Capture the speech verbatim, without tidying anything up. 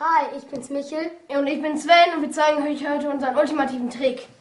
Hi, ich bin's Michel. Und ich bin Sven und wir zeigen euch heute unseren ultimativen Trick.